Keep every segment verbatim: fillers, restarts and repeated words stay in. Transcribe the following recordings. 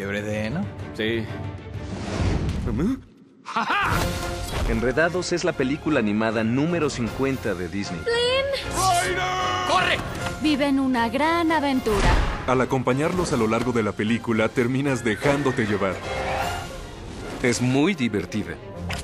fiebre de heno? Sí. Enredados es la película animada número cincuenta de Disney. ¡Corre! Viven una gran aventura. Al acompañarlos a lo largo de la película, terminas dejándote llevar. Es muy divertida.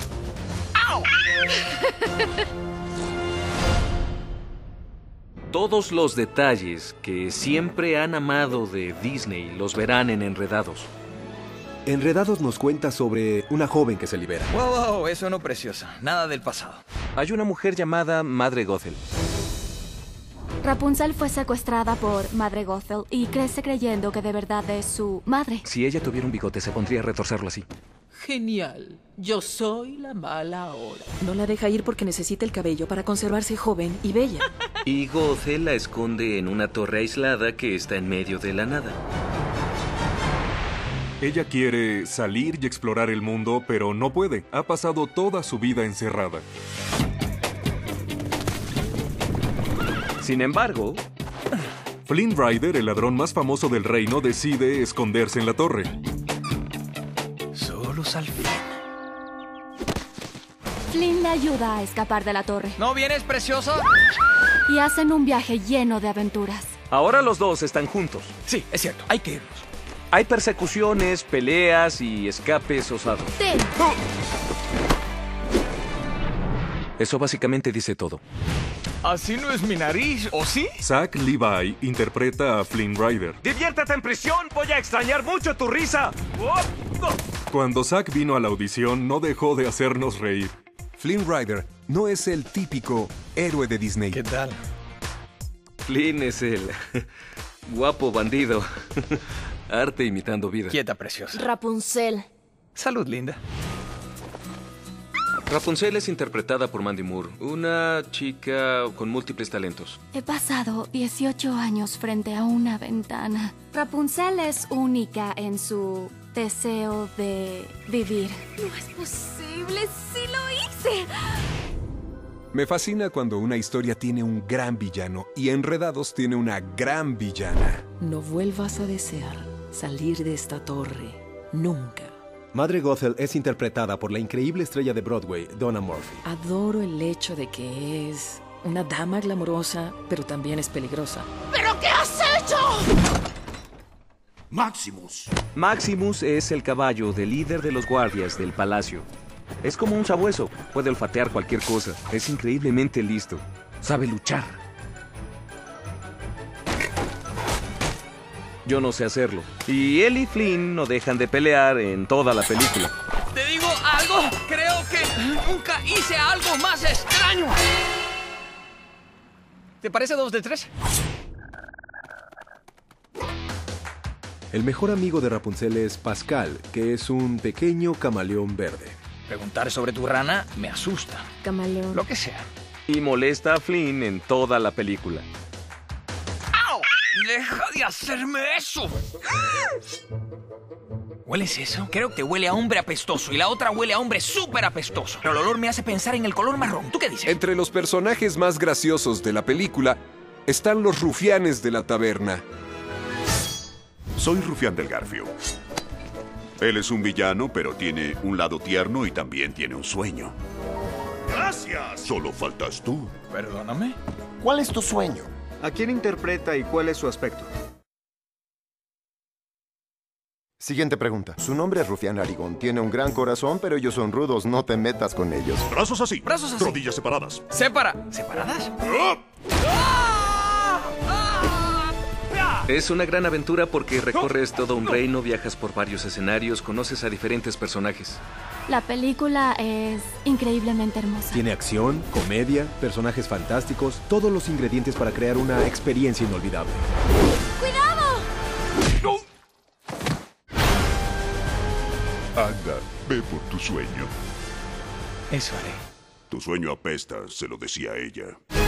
Todos los detalles que siempre han amado de Disney los verán en Enredados. Enredados nos cuenta sobre una joven que se libera. Wow, wow, eso no preciosa. Nada del pasado. Hay una mujer llamada Madre Gothel. Rapunzel fue secuestrada por Madre Gothel y crece creyendo que de verdad es su madre. Si ella tuviera un bigote, se pondría a retorcerlo así. Genial. Yo soy la mala ahora. No la deja ir porque necesita el cabello para conservarse joven y bella. Y Gothel la esconde en una torre aislada que está en medio de la nada. Ella quiere salir y explorar el mundo, pero no puede. Ha pasado toda su vida encerrada. Sin embargo, Flynn Rider, el ladrón más famoso del reino, decide esconderse en la torre. Solos al fin. Flynn le ayuda a escapar de la torre ¿No vienes, preciosa? y hacen un viaje lleno de aventuras. ahora los dos están juntos. Sí, es cierto. Hay que irnos. Hay persecuciones, peleas y escapes osados. Ten. Eso básicamente dice todo. Así no es mi nariz, ¿o sí? Zach Levi interpreta a Flynn Rider. ¡Diviértete en prisión! ¡Voy a extrañar mucho tu risa! Cuando Zach vino a la audición, no dejó de hacernos reír. Flynn Rider no es el típico héroe de Disney. ¿Qué tal? Flynn es el guapo bandido. Arte imitando vida. Quieta, preciosa. Rapunzel. Salud, linda. Rapunzel es interpretada por Mandy Moore, una chica con múltiples talentos. He pasado dieciocho años frente a una ventana. Rapunzel es única en su deseo de vivir. No es posible, sí lo hice. Me fascina cuando una historia tiene un gran villano y Enredados tiene una gran villana. No vuelvas a desear salir de esta torre. Nunca. Madre Gothel es interpretada por la increíble estrella de Broadway, Donna Murphy. Adoro el hecho de que es una dama glamorosa, pero también es peligrosa. Maximus. Maximus es el caballo del líder de los guardias del palacio. Es como un sabueso, puede olfatear cualquier cosa. Es increíblemente listo. Sabe luchar. Yo no sé hacerlo. Y él y Flynn no dejan de pelear en toda la película. ¿Te digo algo? Creo que nunca hice algo más extraño. ¿Te parece dos de tres? El mejor amigo de Rapunzel es Pascal, que es un pequeño camaleón verde. Preguntar sobre tu rana me asusta. Camaleón. Lo que sea. Y molesta a Flynn en toda la película. ¡Au! ¡Deja de hacerme eso! ¿Hueles eso? Creo que huele a hombre apestoso y la otra huele a hombre súper apestoso. Pero el olor me hace pensar en el color marrón. ¿Tú qué dices? Entre los personajes más graciosos de la película están los rufianes de la taberna. Soy Rufián del Garfio. Él es un villano, pero tiene un lado tierno y también tiene un sueño. ¡Gracias! Solo faltas tú. Perdóname. ¿Cuál es tu sueño? ¿A quién interpreta y cuál es su aspecto? Siguiente pregunta. Su nombre es Rufián Aragón. Tiene un gran corazón, pero ellos son rudos. No te metas con ellos. Brazos así. Brazos así. Rodillas separadas. Separa. ¿Separadas? Es una gran aventura porque recorres todo un reino, viajas por varios escenarios, conoces a diferentes personajes. La película es increíblemente hermosa. Tiene acción, comedia, personajes fantásticos, todos los ingredientes para crear una experiencia inolvidable. ¡Cuidado! Anda, ve por tu sueño. Eso haré. Tu sueño apesta, se lo decía ella.